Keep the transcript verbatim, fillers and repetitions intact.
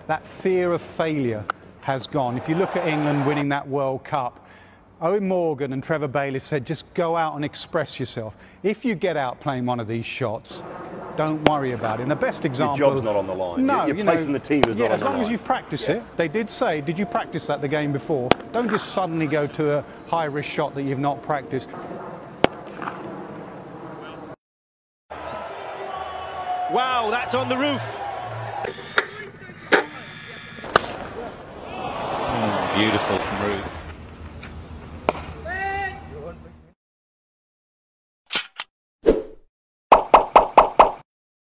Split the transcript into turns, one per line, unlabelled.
that fear of failure has gone. If you look at England winning that World Cup, Owen Morgan and Trevor Bayliss said, just go out and express yourself. If you get out playing one of these shots, don't worry about it. And the best example...
Your job's not on the line.
No,
Your
you
place
know,
in the team is
yeah,
not on
as
the
long
line.
as you've practiced
yeah.
it. They did say, did you practice that the game before? Don't just suddenly go to a high-risk shot that you've not practiced.
Wow, that's on the roof.
Oh, beautiful from Ruth.